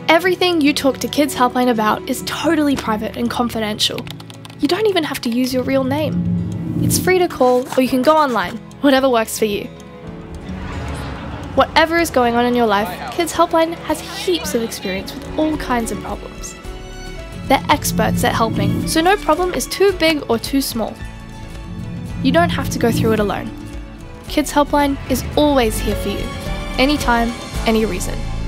Everything you talk to Kids Helpline about is totally private and confidential. You don't even have to use your real name. It's free to call, or you can go online, whatever works for you. Whatever is going on in your life, Kids Helpline has heaps of experience with all kinds of problems. They're experts at helping, so no problem is too big or too small. You don't have to go through it alone. Kids Helpline is always here for you, anytime, any reason.